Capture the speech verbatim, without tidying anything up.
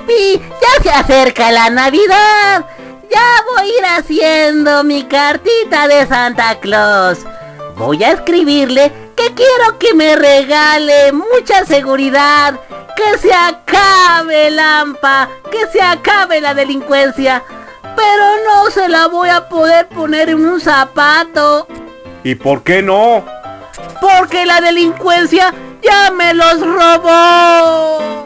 Papi, ya se acerca la Navidad. Ya voy a ir haciendo mi cartita de Santa Claus. Voy a escribirle que quiero que me regale mucha seguridad, que se acabe el hampa, que se acabe la delincuencia, pero no se la voy a poder poner en un zapato. ¿Y por qué no? Porque la delincuencia ya me los robó.